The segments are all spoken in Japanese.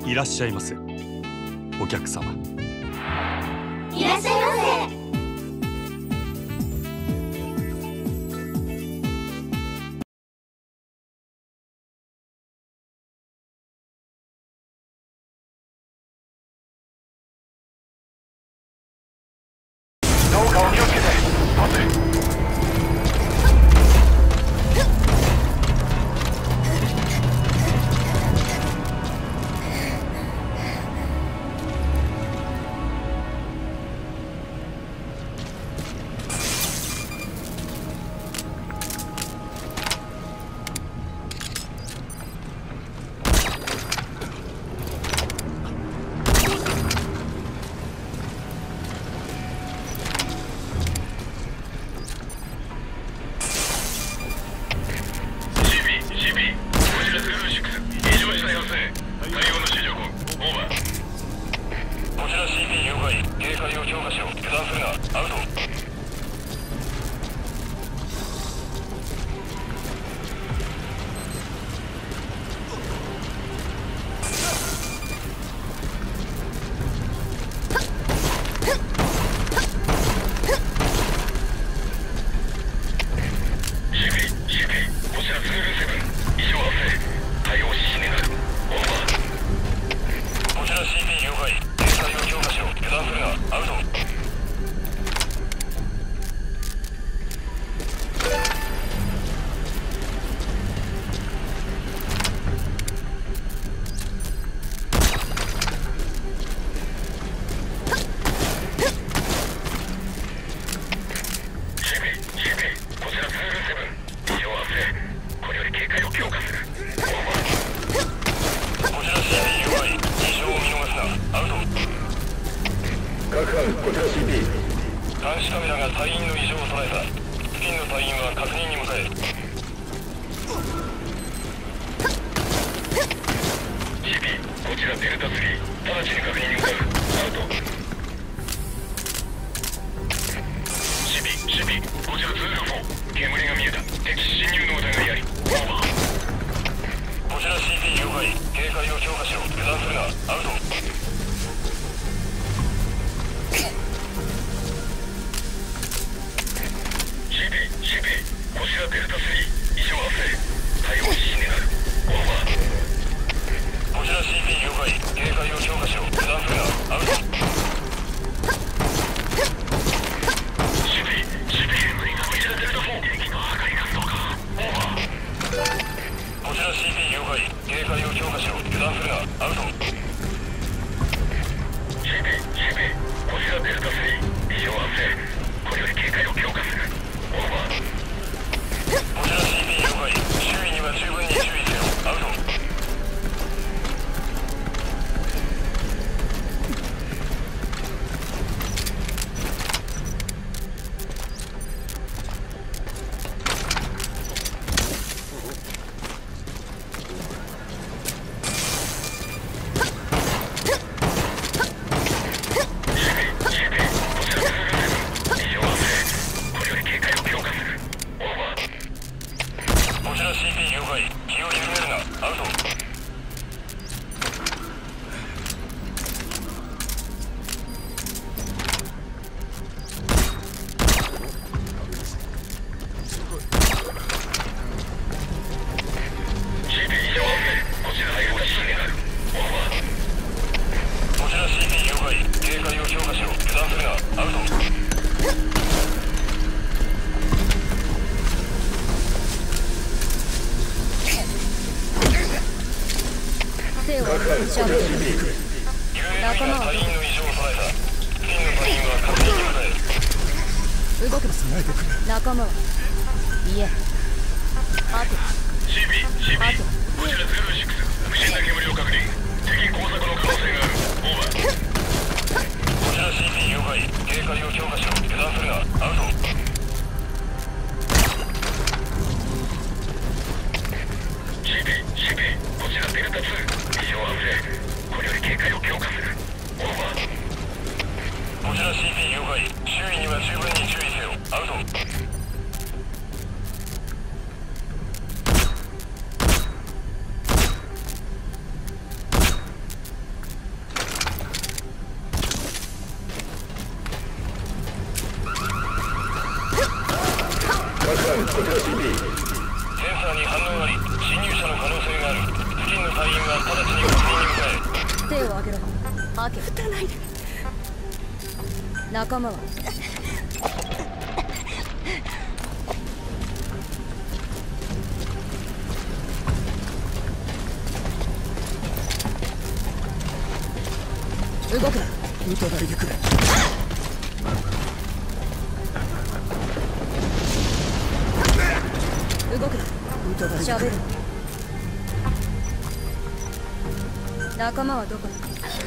いらっしゃいませ。お客様。 いらっしゃいませ。 どうかお気をつけて。待て。監視カメラが隊員の異常を捉えた。付近の隊員は確認に向かえ。CP、こちらデルタ3、直ちに確認に向かう。アウト。CP、こちらツール4、煙が見えた。敵侵入の疑いあり。オーバー。こちら CP 了解。警戒を強化しろ。油断するな。アウト。こちらデルタ3、異常発生。対応指示になる。オーバー。こちら CP 了解。警戒を強化しろ。油断するな。アウト。CP、こちらデルタ4、敵の破壊活動か。オーバー。こちら CP 了解。警戒を強化しろ。油断するな。アウト。CP、こちらデルタ3、異常発生。これより警戒を強化する。オーバー。こちら CP 了解。周囲には十分に注意せよ。アウト。 仲間は動くな。仲間はいえ。あと CP、こちら06、不審な煙を確認。敵工作の可能性がある。オーバー。こちら CP 了解。警戒を強化しろ。油断するな。アウト。CP、こちらデルタ2、異常発生。これより警戒を強化する。オーバー。こちら CP 了解。周囲には十分に注意せよ。アウト。 ハケ。撃たないで。仲間は動くな。 撃たないでくれ。 動くな。 撃たないでくれ。 喋る。仲間はどこだ。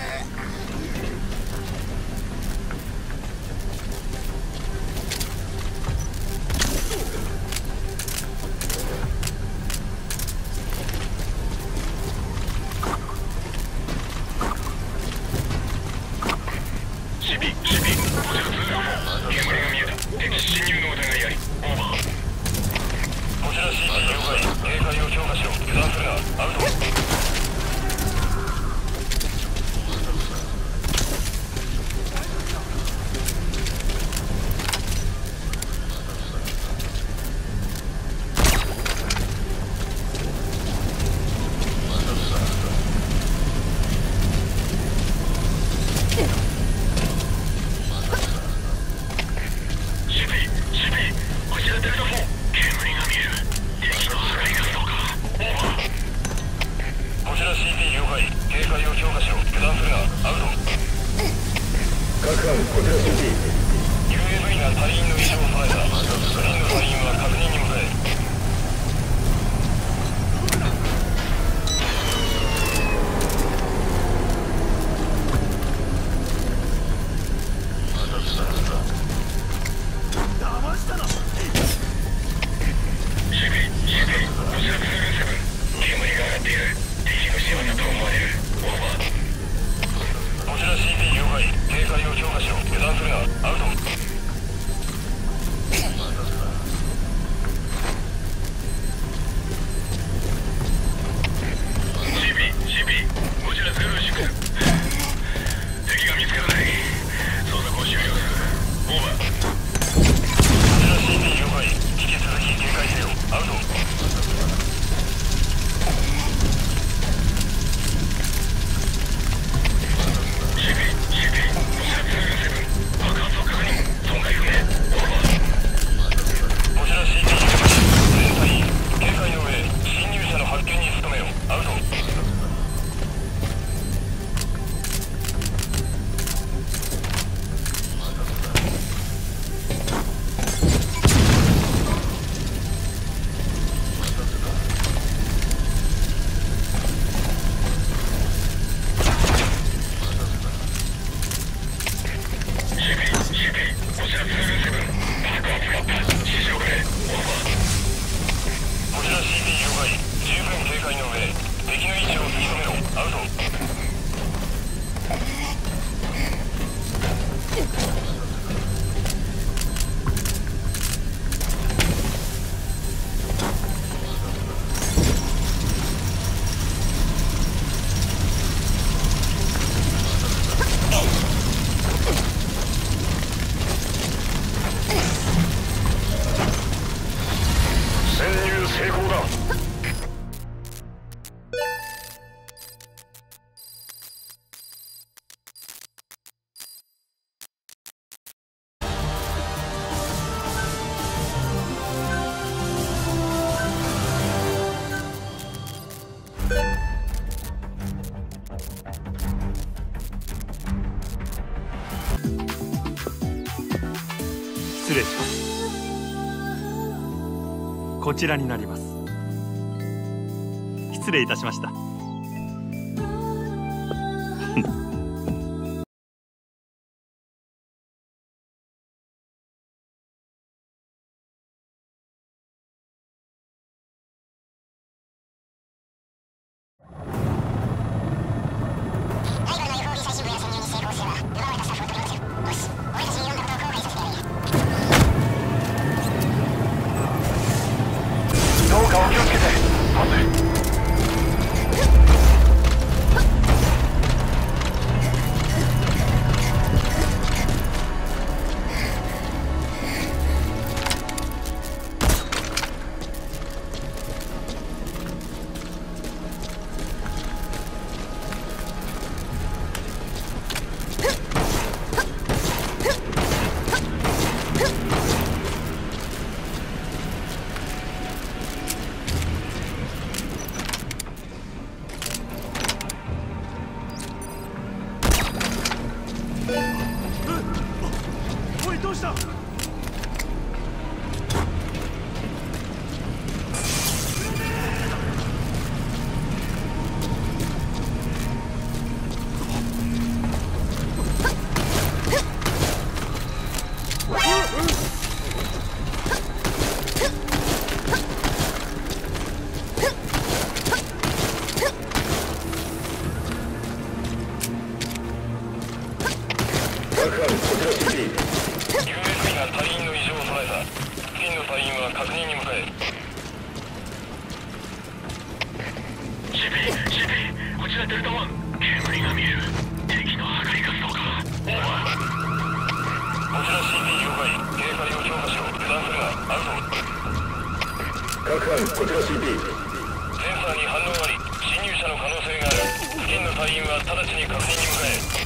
失礼します。こちらになります。失礼いたしました。 どうかお気をつけて。 UAV が隊員の異常を捉えた。付近の隊員は確認に向かえ。CP こちらデルタ1、煙が見える。敵の破壊活動か。オーバー。こちら CP 了解。警戒を強化しろ。油断するな。アウト。 各班こちら CP。 センサーに反応あり、侵入者の可能性がある。付近の隊員は直ちに確認に向かえ。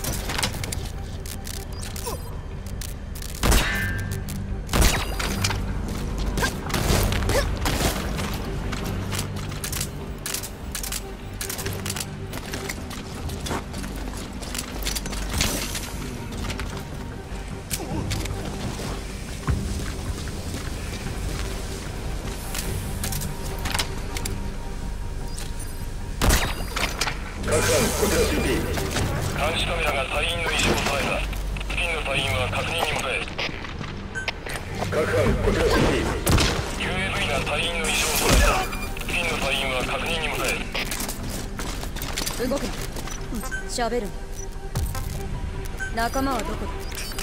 監視カメラが隊員の意思を捉えた。付近の隊員は確認に向かえ。 各班こちら CP。 UAV が隊員の意思を捉えた。付近の隊員は確認に向かえ。 動くな。喋るな。仲間はどこだ。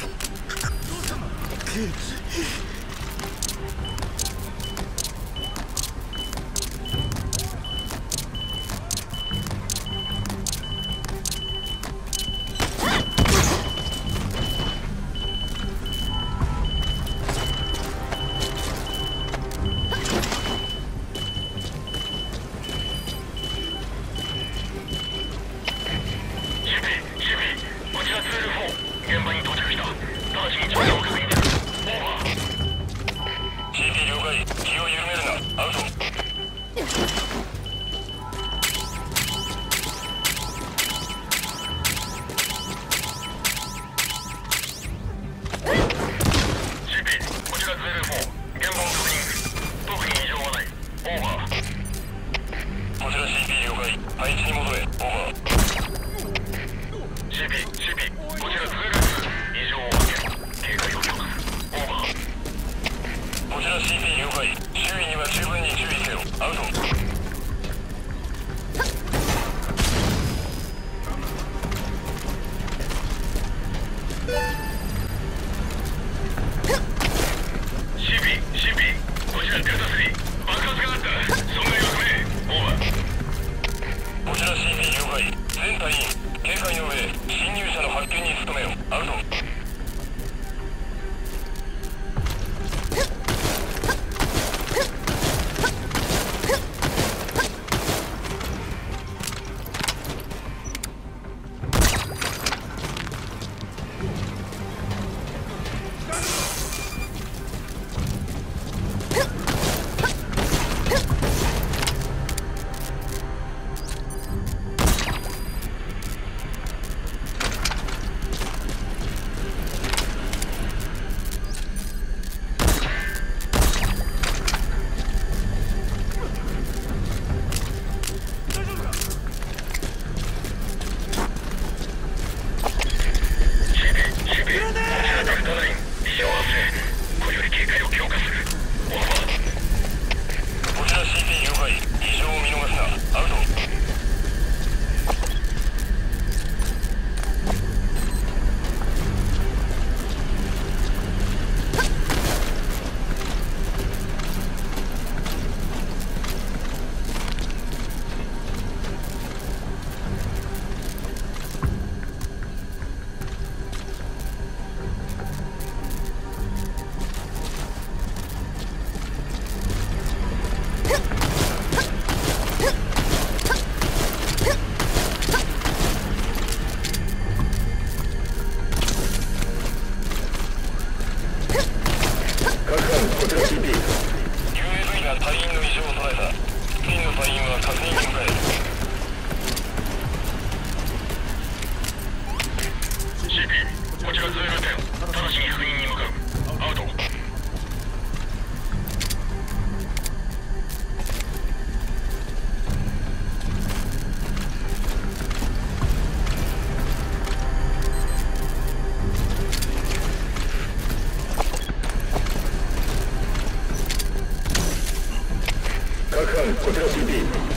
こちら CP。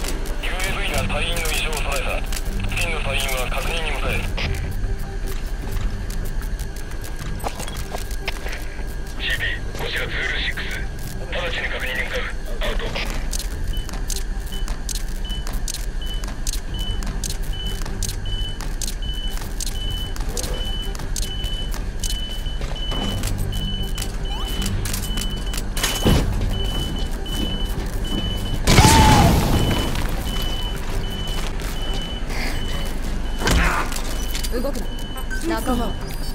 UAV が隊員の異常を捉えた。付近の隊員は確認に向かえ。 動くな。仲間を。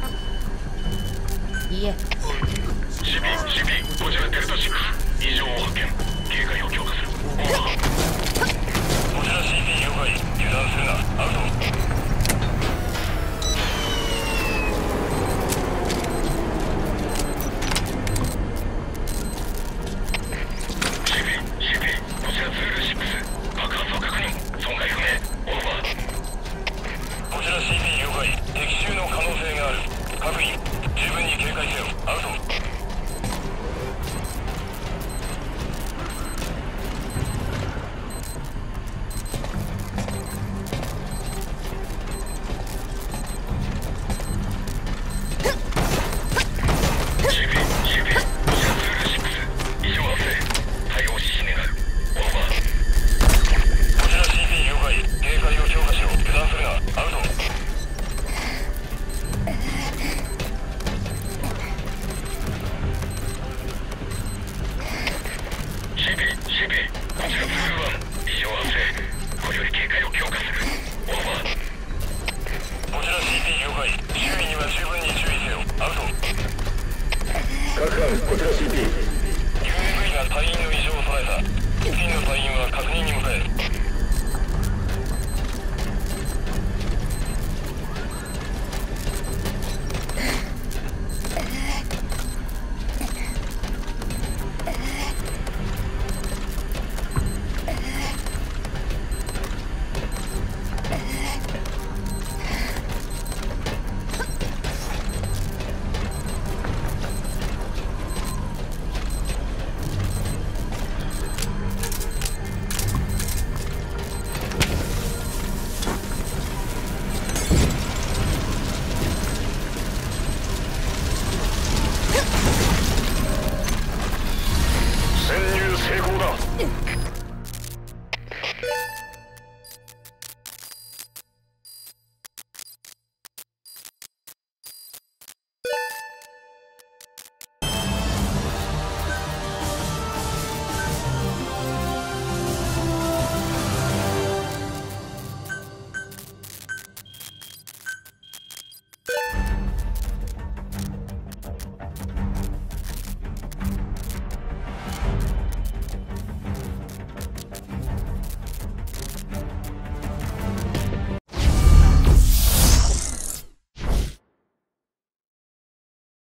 いえ。 CP こちらデルタ6異常を発見。警戒を強化する。オーバー。こちら CP